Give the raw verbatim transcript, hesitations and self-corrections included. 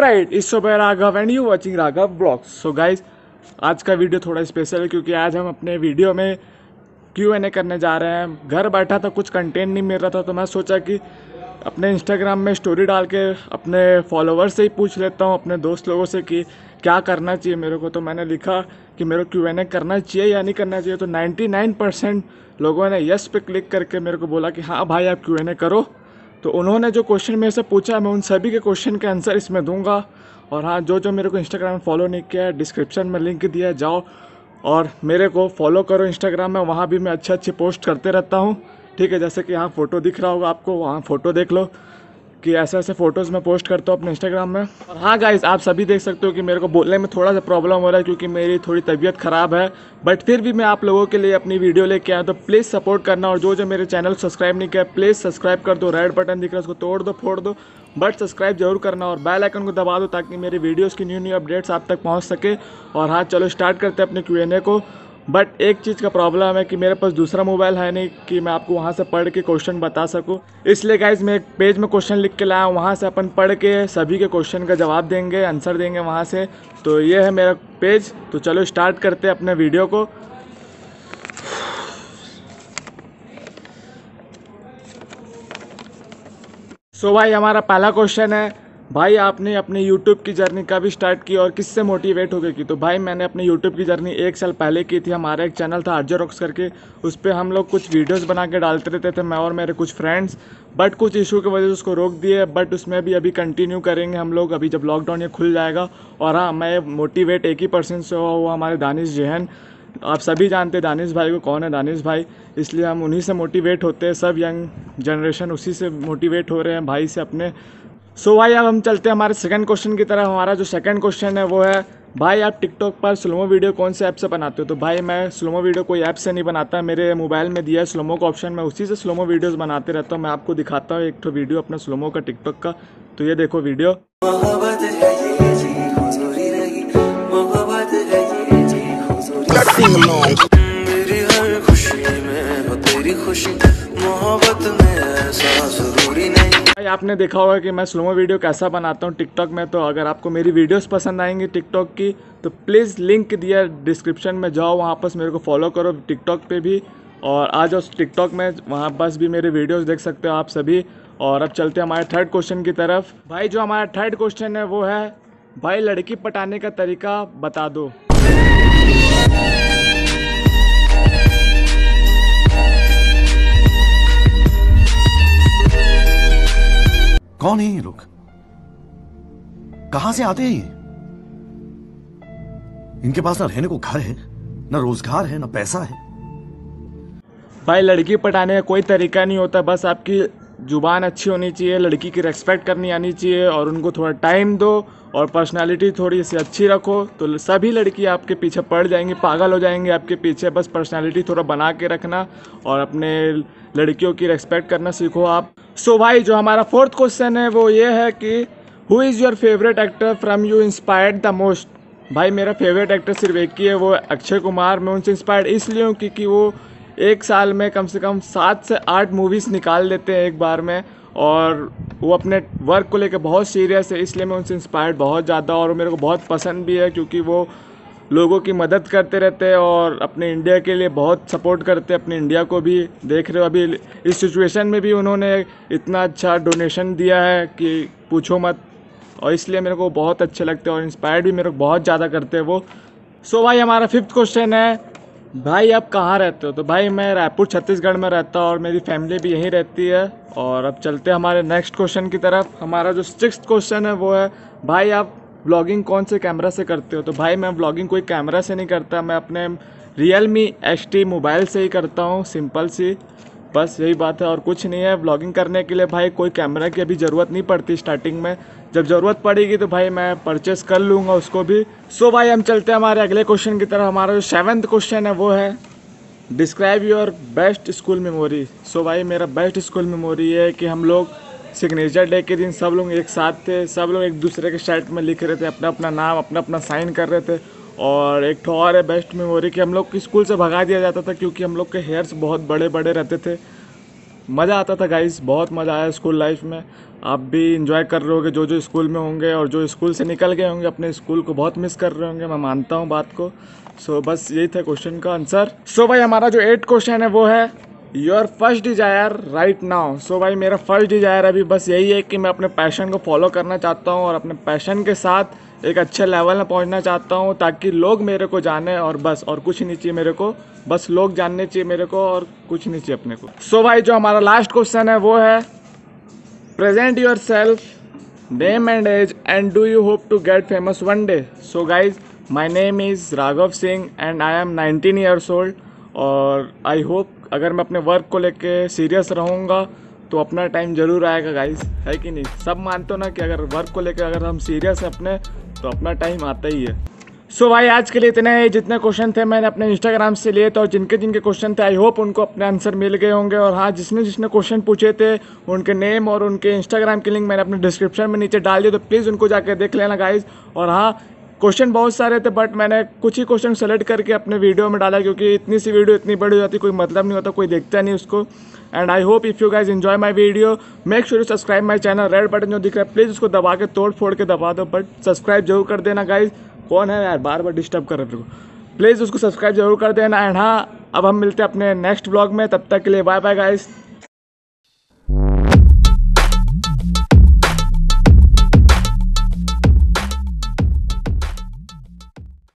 Alright, it's so bye Raghav and you watching Raghav blogs. So guys, आज का video थोड़ा special है क्योंकि आज हम अपने वीडियो में क्यू एन ए करने जा रहे हैं। घर बैठा था, कुछ कंटेंट नहीं मिल रहा था, तो मैं सोचा कि अपने इंस्टाग्राम में स्टोरी डाल के अपने फॉलोअर्स से ही पूछ लेता हूँ, अपने दोस्त लोगों से कि क्या करना चाहिए मेरे को। तो मैंने लिखा कि मेरे को क्यू एन ए करना चाहिए या नहीं करना चाहिए। तो निन्यानवे परसेंट लोगों ने यस पे क्लिक करके मेरे को बोला कि हाँ भाई आप क्यू एन ए करो। तो उन्होंने जो क्वेश्चन मेरे से पूछा, मैं उन सभी के क्वेश्चन के आंसर इसमें दूंगा। और हाँ, जो जो मेरे को इंस्टाग्राम में फॉलो नहीं किया है, डिस्क्रिप्शन में लिंक दिया है, जाओ और मेरे को फॉलो करो इंस्टाग्राम में। वहाँ भी मैं अच्छे अच्छे पोस्ट करते रहता हूँ, ठीक है। जैसे कि यहाँ फ़ोटो दिख रहा होगा आपको, वहाँ फ़ोटो देख लो कि ऐसे ऐसे फ़ोटोज़ मैं पोस्ट करता हूँ अपने इंस्टाग्राम में। और हाँ गाइस, आप सभी देख सकते हो कि मेरे को बोलने में थोड़ा सा प्रॉब्लम हो रहा है क्योंकि मेरी थोड़ी तबीयत ख़राब है, बट फिर भी मैं आप लोगों के लिए अपनी वीडियो लेके आया। तो प्लीज़ सपोर्ट करना, और जो जो मेरे चैनल सब्सक्राइब नहीं किया प्लीज़ सब्सक्राइब कर दो। रेड बटन दिख रहा है, उसको तोड़ दो, फोड़ दो, बट सब्सक्राइब जरूर करना और बेल आइकन को दबा दो ताकि मेरी वीडियोज़ की न्यू न्यू अपडेट्स आप तक पहुँच सके। और हाँ, चलो स्टार्ट करते हैं अपने क्यू एन ए को। बट एक चीज़ का प्रॉब्लम है कि मेरे पास दूसरा मोबाइल है नहीं कि मैं आपको वहाँ से पढ़ के क्वेश्चन बता सकूँ। इसलिए गाइज मैं एक पेज में क्वेश्चन लिख के लाया हूँ, वहाँ से अपन पढ़ के सभी के क्वेश्चन का जवाब देंगे, आंसर देंगे वहाँ से। तो ये है मेरा पेज। तो चलो स्टार्ट करते हैं अपने वीडियो को। सो भाई, हमारा पहला क्वेश्चन है, भाई आपने अपनी यूट्यूब की जर्नी कब स्टार्ट की और किससे मोटिवेट हो गई की? तो भाई मैंने अपनी यूट्यूब की जर्नी एक साल पहले की थी। हमारा एक चैनल था आरजे रॉक्स करके, उस पर हम लोग कुछ वीडियोस बना के डालते रहते थे, मैं और मेरे कुछ फ्रेंड्स। बट कुछ इशू की वजह से उसको रोक दिए, बट उसमें भी अभी कंटिन्यू करेंगे हम लोग, अभी जब लॉकडाउन ये खुल जाएगा। और हाँ, मैं मोटिवेट एक ही पर्सन से हुआ, वो हमारे दानिश जहन। आप सभी जानते हैं दानिश भाई को, कौन है दानिश भाई, इसलिए हम उन्हीं से मोटिवेट होते हैं। सब यंग जनरेशन उसी से मोटिवेट हो रहे हैं, भाई से अपने। सो so भाई, अब हम चलते हैं हमारे सेकंड क्वेश्चन की तरफ। हमारा जो सेकंड क्वेश्चन है वो है, भाई आप टिकटॉक पर स्लोमो वीडियो कौन से ऐप से बनाते हो? तो भाई मैं स्लोमो वीडियो कोई ऐप से नहीं बनाता, मेरे मोबाइल में दिया है स्लोमो का ऑप्शन, मैं उसी से स्लोमो वीडियोस बनाते रहता हूँ। मैं आपको दिखाता हूँ एक तो वीडियो अपना स्लोमो का टिकटॉक का। तो ये देखो वीडियो। भाई आपने देखा होगा कि मैं स्लोमो वीडियो कैसा बनाता हूँ टिकटॉक में। तो अगर आपको मेरी वीडियोस पसंद आएंगी टिकटॉक की, तो प्लीज़ लिंक दिया डिस्क्रिप्शन में, जाओ वहाँ पर मेरे को फॉलो करो टिकटॉक पे भी, और आ जाओ टिकटॉक में, वहाँ बस भी मेरे वीडियोस देख सकते हो आप सभी। और अब चलते हैं हमारे थर्ड क्वेश्चन की तरफ। भाई जो हमारा थर्ड क्वेश्चन है वो है, भाई लड़की पटाने का तरीका बता दो। कौन है ये लोग? कहां से आते हैं ये? इनके पास ना रहने को घर है, ना रोजगार है, ना पैसा है। भाई लड़की पटाने का कोई तरीका नहीं होता, बस आपकी जुबान अच्छी होनी चाहिए, लड़की की रेस्पेक्ट करनी आनी चाहिए, और उनको थोड़ा टाइम दो और पर्सनालिटी थोड़ी सी अच्छी रखो, तो सभी लड़की आपके पीछे पड़ जाएंगी, पागल हो जाएंगी आपके पीछे। बस पर्सनालिटी थोड़ा बना के रखना और अपने लड़कियों की रेस्पेक्ट करना सीखो आप। सो so भाई, जो हमारा फोर्थ क्वेश्चन है वो ये है कि who is your favourite actor from you inspired the most? भाई मेरा फेवरेट एक्टर सिर्फ एक ही है, वो अक्षय कुमार। मैं उनसे इंस्पायर्ड इसलिए हूँ क्योंकि वो एक साल में कम से कम सात से आठ मूवीज़ निकाल देते हैं एक बार में, और वो अपने वर्क को लेकर बहुत सीरियस है, इसलिए मैं उनसे इंस्पायर्ड बहुत ज़्यादा। और मेरे को बहुत पसंद भी है क्योंकि वो लोगों की मदद करते रहते हैं और अपने इंडिया के लिए बहुत सपोर्ट करते हैं, अपने इंडिया को भी। देख रहे हो अभी इस सिचुएशन में भी उन्होंने इतना अच्छा डोनेशन दिया है कि पूछो मत, और इसलिए मेरे को बहुत अच्छे लगते हैं और इंस्पायर्ड भी मेरे को बहुत ज़्यादा करते हैं वो। सो भाई हमारा फिफ्थ क्वेश्चन है, भाई आप कहाँ रहते हो? तो भाई मैं रायपुर छत्तीसगढ़ में रहता हूँ और मेरी फैमिली भी यहीं रहती है। और अब चलते हैं हमारे नेक्स्ट क्वेश्चन की तरफ। हमारा जो सिक्स्थ क्वेश्चन है वो है, भाई आप व्लॉगिंग कौन से कैमरा से करते हो? तो भाई मैं व्लॉगिंग कोई कैमरा से नहीं करता, मैं अपने रियलमी एच टी मोबाइल से ही करता हूँ, सिंपल सी, बस यही बात है और कुछ नहीं है। व्लॉगिंग करने के लिए भाई कोई कैमरा की अभी ज़रूरत नहीं पड़ती स्टार्टिंग में, जब ज़रूरत पड़ेगी तो भाई मैं परचेस कर लूँगा उसको भी। सो भाई हम चलते हैं हमारे अगले क्वेश्चन की तरफ। हमारा जो सेवन्थ क्वेश्चन है वो है, describe your best school memory. So भाई मेरा बेस्ट स्कूल मेमोरी है कि हम लोग सिग्नेचर डे के दिन सब लोग एक साथ थे, सब लोग एक दूसरे के शर्ट में लिख रहे थे अपना अपना नाम, अपना अपना साइन कर रहे थे। और एक तो और है बेस्ट मेमोरी कि हम लोग को स्कूल से भगा दिया जाता था क्योंकि हम लोग के हेयर्स बहुत बड़े बड़े रहते थे, मज़ा आता था गाइस, बहुत मज़ा आया स्कूल लाइफ में। आप भी इंजॉय कर रहे होगे जो जो स्कूल में होंगे, और जो स्कूल से निकल गए होंगे अपने स्कूल को बहुत मिस कर रहे होंगे, मैं मानता हूँ बात को। सो so, बस यही था क्वेश्चन का आंसर। सो so, भाई हमारा जो एट क्वेश्चन है वो है your first desire right now. So भाई मेरा फर्स्ट डिज़ायर अभी बस यही है कि मैं अपने पैशन को फॉलो करना चाहता हूँ और अपने पैशन के साथ एक अच्छे लेवल में पहुँचना चाहता हूँ, ताकि लोग मेरे को जाने, और बस और कुछ नहीं चाहिए मेरे को, बस लोग जानने चाहिए मेरे को और कुछ नहीं चाहिए अपने को। सो so, भाई जो हमारा लास्ट क्वेश्चन है वो है present yourself, name and age, and do you hope to get famous one day. So guys my name is Raghav Singh and I am nineteen years old, और आई होप अगर मैं अपने वर्क को लेके serious रहूँगा तो अपना टाइम ज़रूर आएगा गाइज, है कि नहीं। सब मानते हो ना कि अगर वर्क को लेकर अगर हम सीरियस हैं अपने, तो अपना टाइम आता ही है। सो so भाई आज के लिए इतने ही, जितने क्वेश्चन थे मैंने अपने इंस्टाग्राम से लिए थे, और जिनके जिनके क्वेश्चन थे आई होप उनको अपने आंसर मिल गए होंगे। और हाँ, जिसने जिसने क्वेश्चन पूछे थे उनके नेम और उनके इंस्टाग्राम की लिंक मैंने अपने डिस्क्रिप्शन में नीचे डाल दिया, तो प्लीज़ उनको जाकर देख लेना गाइज। और हाँ, क्वेश्चन बहुत सारे थे बट मैंने कुछ ही क्वेश्चन सेलेक्ट करके अपने वीडियो में डाला, क्योंकि इतनी सी वीडियो इतनी बड़ी हो जाती, कोई मतलब नहीं होता, कोई देखता नहीं उसको। And I hope if you guys enjoy my video, make sure to subscribe my channel. Red button जो दिख रहा है प्लीज़ उसको दबा के तोड़ फोड़ के दबा दो, बट सब्सक्राइब जरूर कर देना गाइज। कौन है यार बार बार डिस्टर्ब कर रहे हो, प्लीज़ उसको सब्सक्राइब जरूर कर देना। एंड हाँ, अब हम मिलते हैं अपने नेक्स्ट ब्लॉग में, तब तक के लिए बाय बाय गाइज।